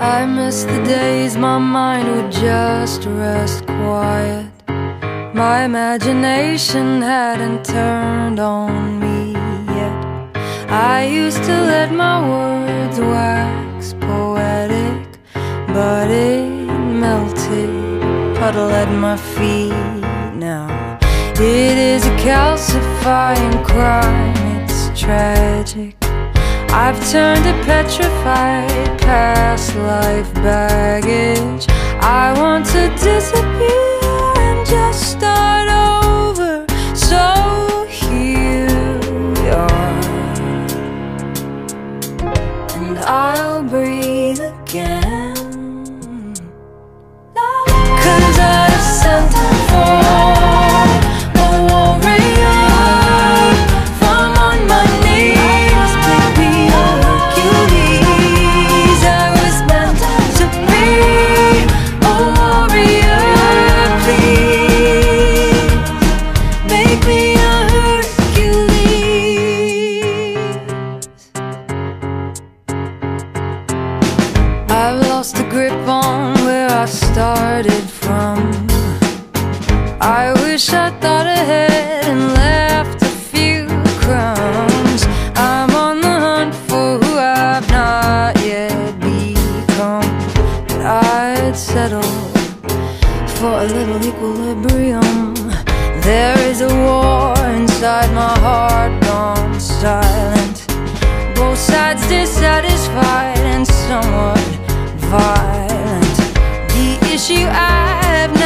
I miss the days my mind would just rest quiet. My imagination hadn't turned on me yet. I used to let my words wax poetic, but it melted, puddle at my feet now. It is a calcifying crime, it's tragic. I've turned to petrified past life baggage. I want to disappear and just start over. So here we are, and I'll breathe again. 'Cause I've sent for a warrior from on my knees. Baby, Hercules, I was meant to be a warrior. Please make me a Hercules. I've lost the grip on where I started from. I wish I thought ahead and left a few crumbs. I'm on the hunt for who I've not yet become, but I'd settle for a little equilibrium. There is a war inside my heart gone silent, both sides dissatisfied and somewhat violent. The issue I have